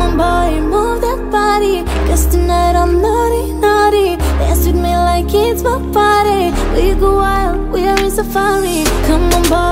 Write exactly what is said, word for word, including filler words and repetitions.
on boy, move that body, 'cause tonight I'm naughty, naughty. Dance with me like it's my party. We go wild, we are in safari. Come on boy,